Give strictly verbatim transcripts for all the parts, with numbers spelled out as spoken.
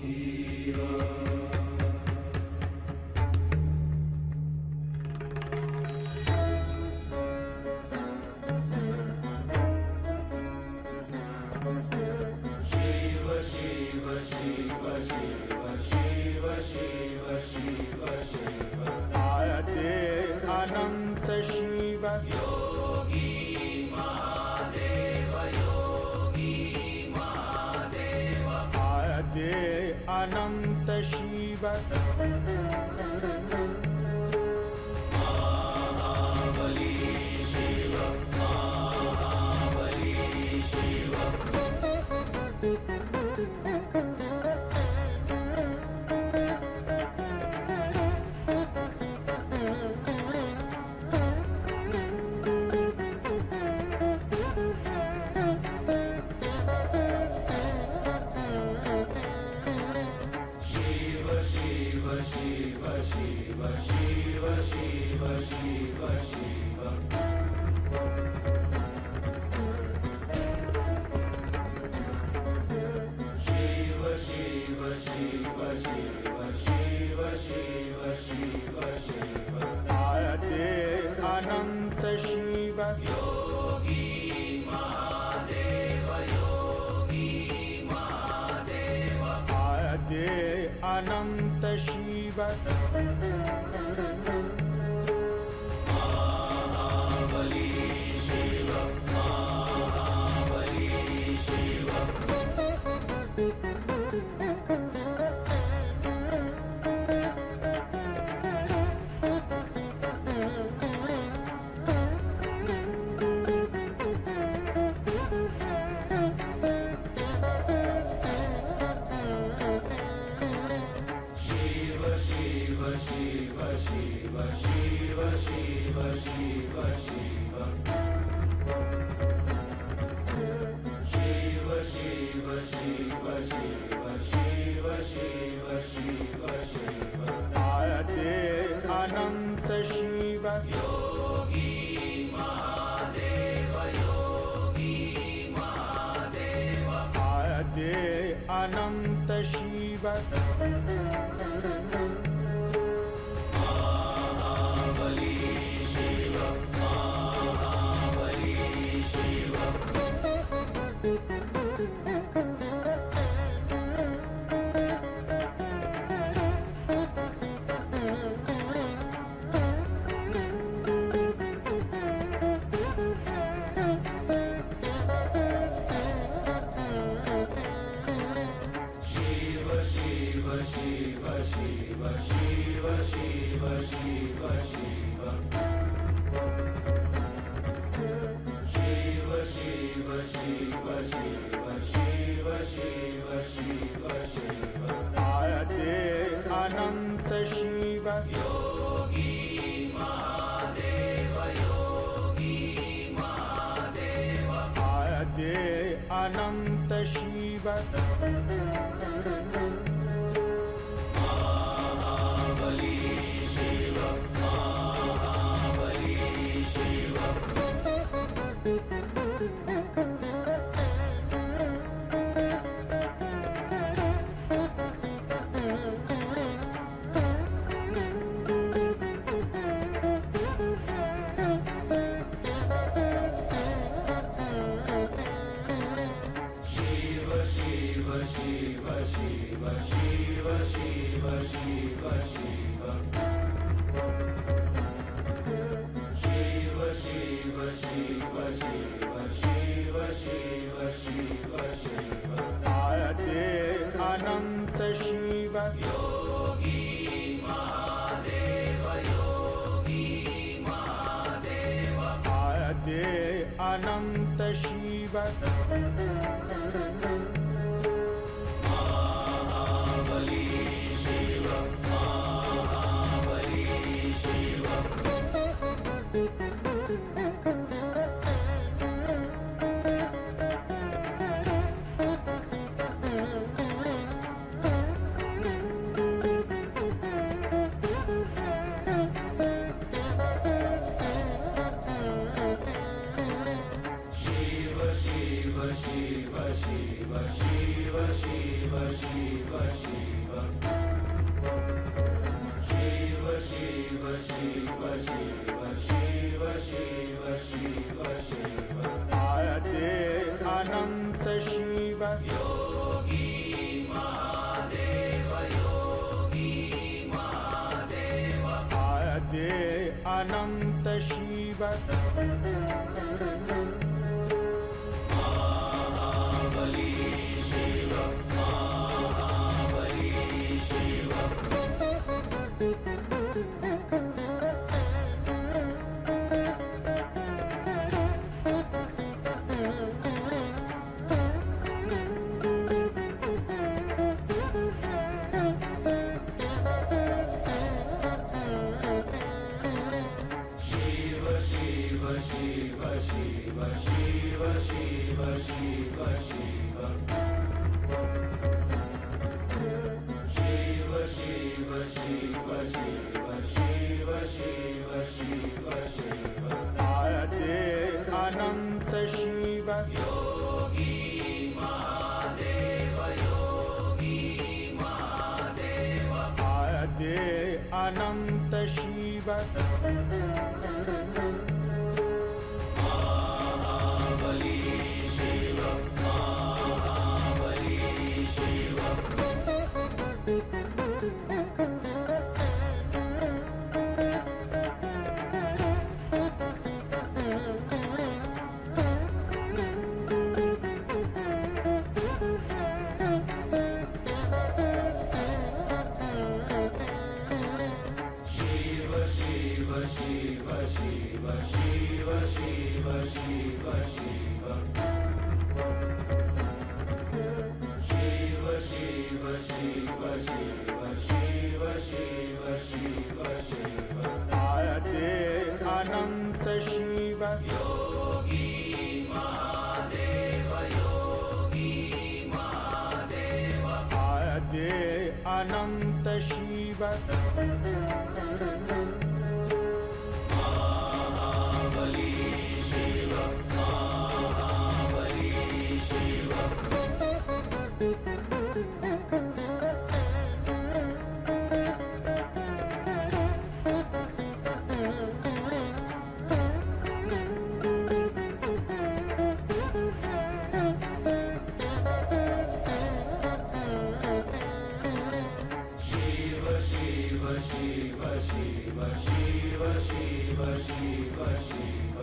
अनंत शिव योगी महादेव योगी महादेव आदे अनंत शिव महाबली शिव महाबली Shiv Shiva, Shiva, Shiva, Shiva, Shiva, Shiva. Shiva, Shiva, Shiva, Shiva, Shiva, Shiva, Shiva, Shiva. Ade Ananta Shiva. Yogi Mahadeva, Yogi Mahadeva. Ade Ananta Shiva. Mahabali Shiva, Mahabali Shiva. Shiva, Shiva, Shiva, Shiva, Shiva, Shiva, Shiva, Shiva. Shiva, Shiva, Shiva, Shiva, Shiva, Shiva, Shiva, Shiva. Ade Ananta Shiva. Yogi Mahadeva, Yogi Mahadeva. Ade Ananta Shiva. Mahabali Shiva, Mahabali Shiva. Shiva, Shiva, Shiva, Shiva, Shiva, Shiva, Shiva, Shiva. Shiva, Shiva, Shiva, Shiva, Shiva, Shiva, Shiva, Shiva. Ade Ananta Shiva. Yogi Mahadeva, Yogi Mahadeva. Ade Ananta Shiva. Mahabali Shiva, Mahabali Shiva. Shiva, Shiva, Shiva, Shiva, Shiva, Shiva, Shiva, Shiva. Shiva, Shiva, Shiva, Shiva, Shiva, Shiva, Shiva, Shiva. Ade Ananta Shiva. Yogi Mahadeva, Yogi Mahadeva. Ade Ananta Shiva. Mahabali Shiva, Mahabali Shiva. Shiv Shiv Shiv Shiv Shiv Shiv Shiv Shiv Shiv Shiv आद्य अनंत शिव योगी महादेव योगी महादेव आद्य अनंत शिव महाबली शिव महाबली शिव शिव शिव शिव शिव शिव शिव शिव शिव शिव शिव शिव शिव शिव शिव शिव आद्य अनंत शिव योगी महादेव योगी महादेव आद्य अनंत शिव महाबली शिव महाबली शिव शिव शिव शिव शिव शिव शिव शिव शिव शिव शिव शिव शिव शिव शिव शिव शिव आद्य अनंत शिव योगी महादेव योगी महादेव आद्य अनंत शिव महाबली शिव महाबली शिव शिव शिव शिव शिव शिव शिव शिव शिव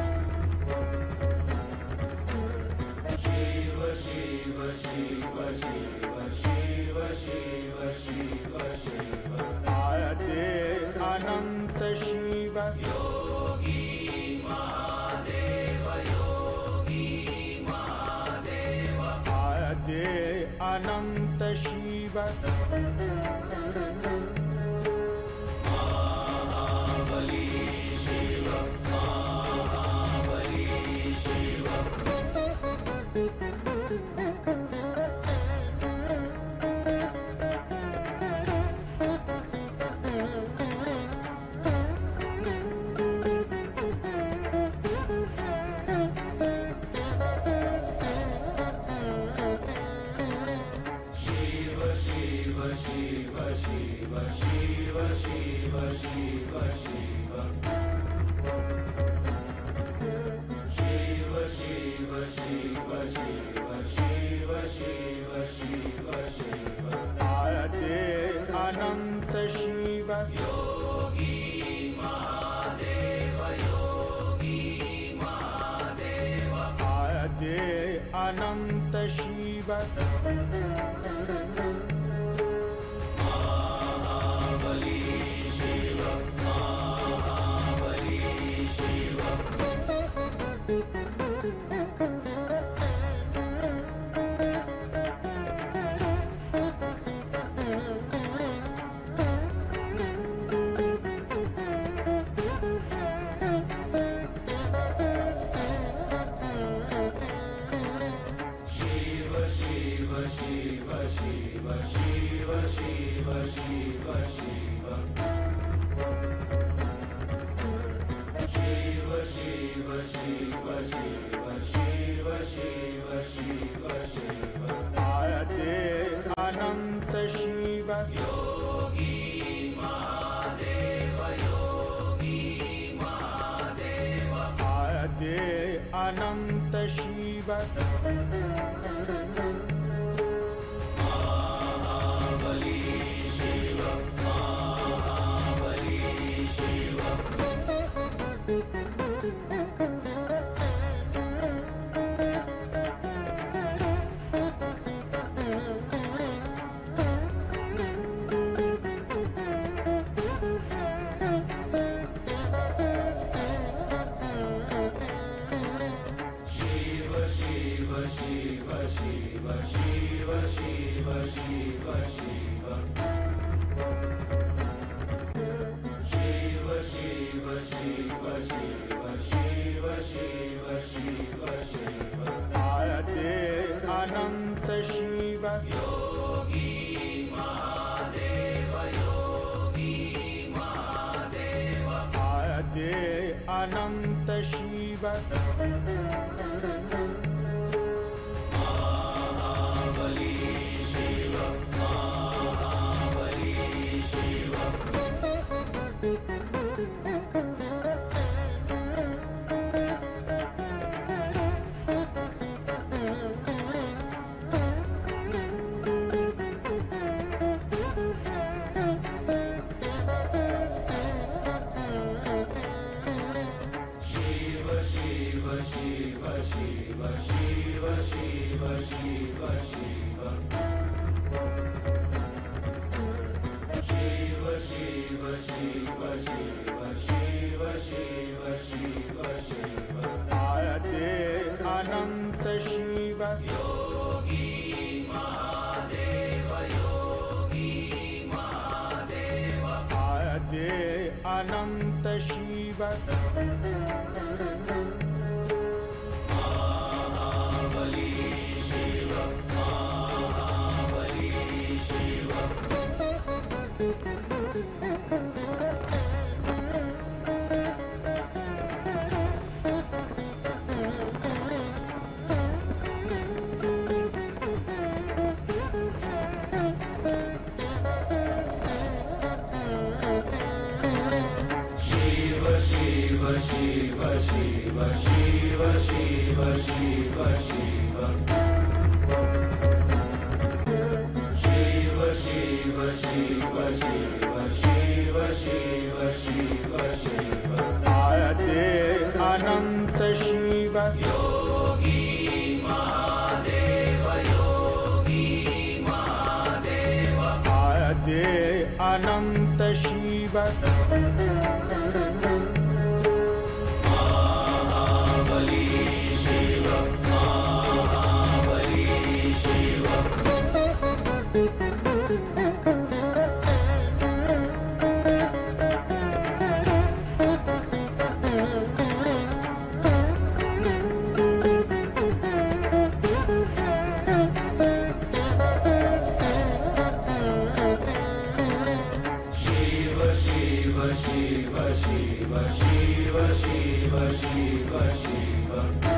शिव शिव शिव शिव शिव शिव शिव शिव आद्य अनंत शिव योगी महादेव योगी महादेव आद्य अनंत शिव महाबली शिव महाबली शिव शिव शिव शिव शिव शिव शिव शिव शिव शिव शिव शिव शिव शिव शिव शिव शिव आद्य अनंत शिव योगी महादेव योगी महादेव आद्य अनंत शिव महाबली शिव महाबली शिव शिव शिव शिव शिव शिव शिव शिव शिव शिव शिव शिव शिव शिव शिव आद्य अनंत शिव योगी महादेव योगी महादेव आदि अनंत शिव महाबली शिव महाबली शिव शिव शिव शिव शिव शिव शिव शिव शिव शिव शिव शिव शिव शिव शिव शिव आदि अनंत शिव योगी महादेव योगी महादेव आदि अनंत शिव महाबली शिव महाबली शिव शिव शिव शिव शिव शिव शिव शिव शिव शिव शिव शिव शिव शिव शिव शिव शिव आदि अनंत शिव योगी महादेव योगी महादेव आदि अनंत शिव महाबली शिव महाबली शिव शिव शिव शिव शिव शिव शिव शिव शिव शिव शिव शिव शिव शिव शिव शिव शिव आदि अनंत शिव योगी महादेव योगी महादेव आदि अनंत शिव महाबली शिव महाबली शिव शिव शिव शिव शिव शिव शिव शिव शिव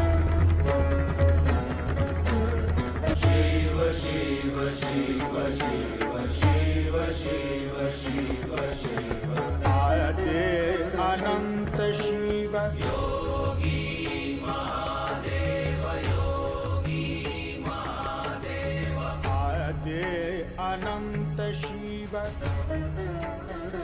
शिव शिव शिव शिव शिव शिव शिव शिव आदि अनंत शिव योगी महादेव योगी महादेव आदि अनंत शिव